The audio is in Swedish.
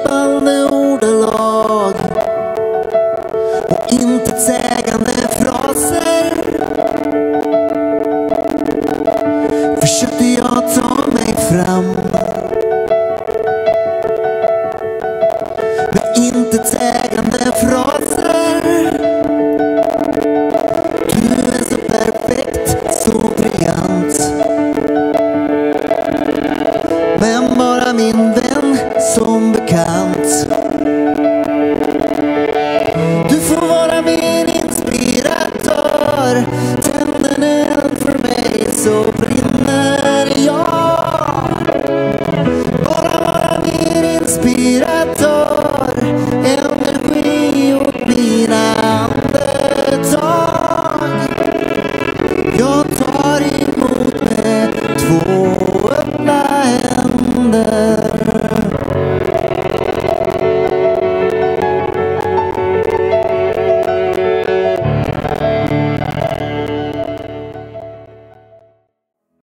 svepande ordalag och intetsägande fraser försökte jag ta mig fram med intetsägande fraser. Du är så perfekt, så briljant, men bara min vän som bekant. Du får vara min inspiratör, tänd en eld för mig så